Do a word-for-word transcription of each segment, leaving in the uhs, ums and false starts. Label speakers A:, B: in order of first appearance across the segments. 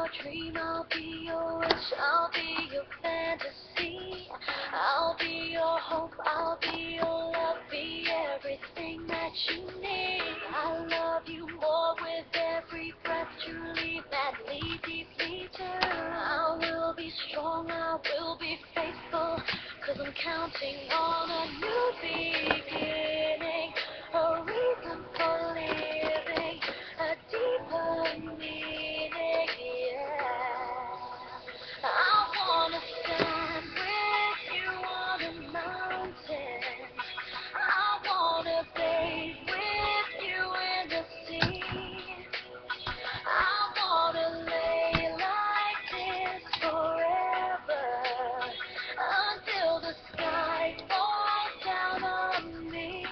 A: dream, I'll be your wish, I'll be your fantasy. I'll be your hope, I'll be your love, be everything that you need. I love you more with every breath, truly, madly, deeply too. I will be strong, I will be faithful, cause I'm counting on a new beginning, a reason for living, a deeper meaning, yeah. I wanna stand with you on a mountain, I wanna bathe with you in the sea, I wanna lay like this forever, until the sky falls down on me.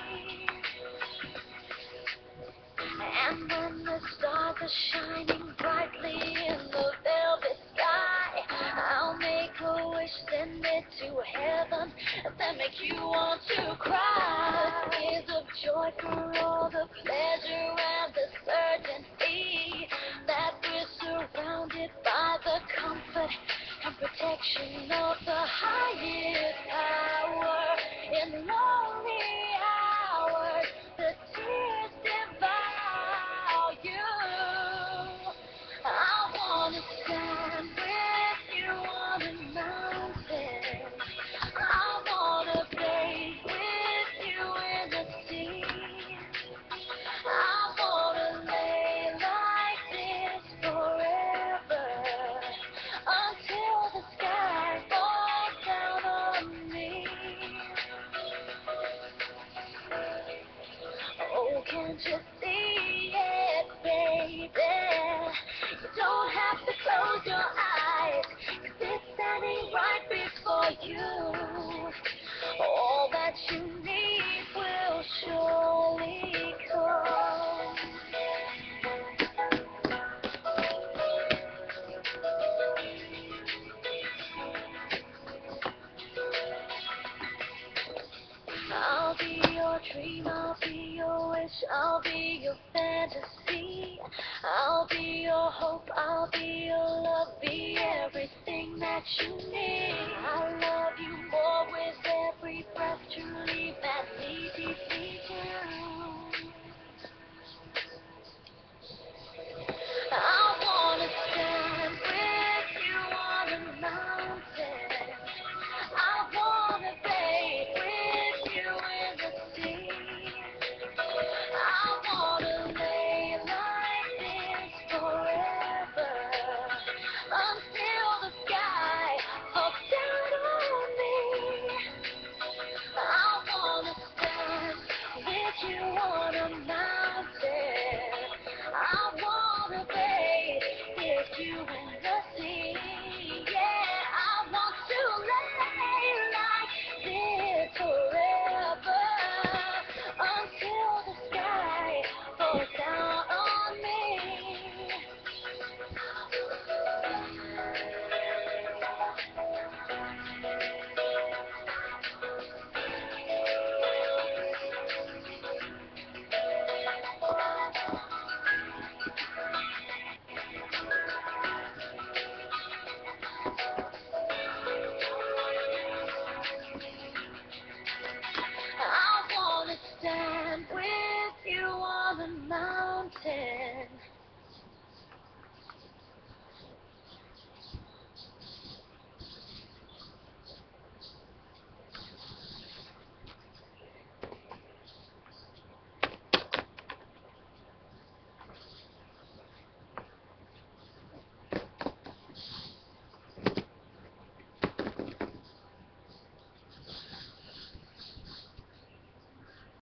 A: And when the stars are shining brightly in the velvet sky, I'll make a wish, send it to heaven, and then make you want to cry. Tears of joy for all the pleasure and the certainty that we're surrounded by the comfort and protection of the highest power. In lonely hours, the tears devour you. I wanna stand with you on a mountain, I wanna bathe with you in the sea, I wanna lay like this forever, until the sky falls down on me. Oh, can't you see it, baby? You don't have to close your eyes, cause it's standing right before you. All that you need will surely come. I'll be your dream, I'll be your wish, I'll be your fantasy. I'll be your hope, I'll be your love, be everything that you need. I love you more with every breath, truly, madly, deeply too. I wanna stand with you on a mountain, I wanna bathe with you in the sea, I wanna lay like this forever, until the sky falls down on me. I wanna stand with you on a mountain, I wanna bathe with you in the sea, yeah, I want to lay like this forever, until the sky falls down on me. I wanna stand with you on the mountain,